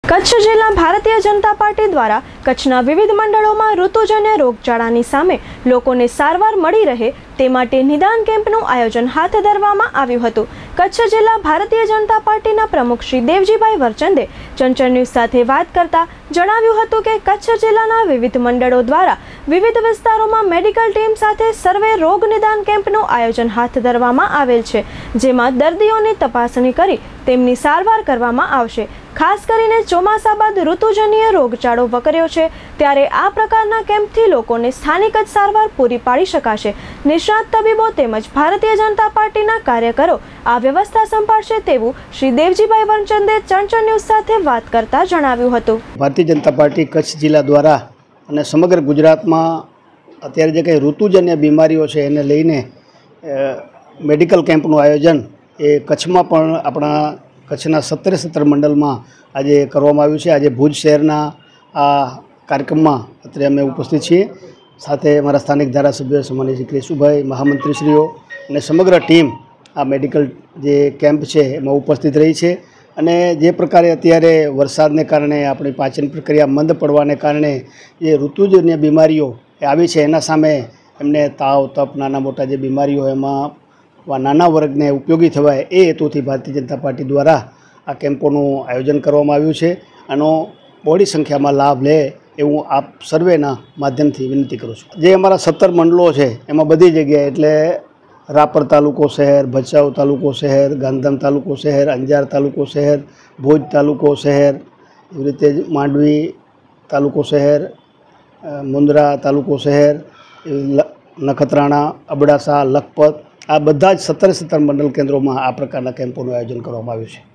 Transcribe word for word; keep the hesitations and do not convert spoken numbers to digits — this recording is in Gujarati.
કચ્છ જિલ્લા ભારતીય જનતા પાર્ટી દ્વારા કચ્છના વિવિધ મંડળોમાં ઋતુજન્ય રોગચાળાની સામે લોકોને સારવાર મળી રહે તે માટે નિદાન કેમ્પનું આયોજન હાથ ધરવામાં આવ્યું હતું। કચ્છ જિલ્લા ભારતીય જનતા પાર્ટીના પ્રમુખ શ્રી દેવજીભાઈ વરચંદે ચંચળ ન્યૂઝ સાથે વાત કરતા જણાવ્યું હતું કે કચ્છ જિલ્લાના વિવિધ મંડળો દ્વારા વિવિધ વિસ્તારોમાં મેડિકલ ટીમ સાથે સર્વે રોગ નિદાન કેમ્પનું આયોજન હાથ ધરવામાં આવેલ છે, જેમાં દર્દીઓની તપાસણી કરી તેમની સારવાર કરવામાં આવશે। ખાસ કરીને ચોમાસા બાદ ઋતુજન્ય રોગચાળો વકર્યો છે ત્યારે આ પ્રકારના કેમ્પથી લોકોને સ્થાનિક જ સારવાર પૂરી પાડી શકાશે। નિષ્ણાત તબીબો તેમજ ભારતીય જનતા પાર્ટીના કાર્યકરો આ વ્યવસ્થા સંભાળશે તેવું શ્રી દેવજીભાઈ વરચંદે ચંચળ ન્યૂઝ સાથે વાત કરતા જણાવ્યું હતું। ભારતીય જનતા પાર્ટી કચ્છ જિલ્લા દ્વારા અને સમગ્ર ગુજરાતમાં અત્યારે જે કંઈ ઋતુજન્ય બીમારીઓ છે એને લઈને મેડિકલ કેમ્પનું આયોજન એ કચ્છમાં પણ આપણા કચ્છના સત્તરે સત્તર મંડળમાં આજે કરવામાં આવ્યું છે। આજે ભુજ શહેરના આ કાર્યક્રમમાં અત્યારે અમે ઉપસ્થિત છીએ। સાથે અમારા સ્થાનિક ધારાસભ્ય સન્માનીય શ્રી કેશુભાઈ, મહામંત્રીશ્રીઓ અને સમગ્ર ટીમ આ મેડિકલ જે કેમ્પ છે એમાં ઉપસ્થિત રહી છે। અને જે પ્રકારે અત્યારે વરસાદને કારણે આપણી પાચન પ્રક્રિયા મંદ પડવાને કારણે જે ઋતુજન્ય બીમારીઓ આવી છે એના સામે એમને તાવ, તપ, નાના મોટા જે બીમારીઓ એમાં નાના વર્ગને ઉપયોગી થવાય એ હેતુથી ભારતીય જનતા પાર્ટી દ્વારા આ કેમ્પોનું આયોજન કરવામાં આવ્યું છે। આનો બહોળી સંખ્યામાં લાભ લે એવું આપ સર્વેના માધ્યમથી વિનંતી કરું છું। જે અમારા સત્તર મંડળો છે એમાં બધી જગ્યાએ એટલે રાપર તાલુકો શહેર, ભચાઉ તાલુકો શહેર, ગાંધીધામ તાલુકો શહેર, અંજાર તાલુકો શહેર, ભુજ તાલુકો શહેર, એવી રીતે માંડવી તાલુકો શહેર, મુંદ્રા તાલુકો શહેર, નખત્રાણા, અબડાસા, લખપત આ બધા જ સત્તરે સત્તર મંડળ કેન્દ્રોમાં આ પ્રકારના કેમ્પોનું આયોજન કરવામાં આવ્યું છે।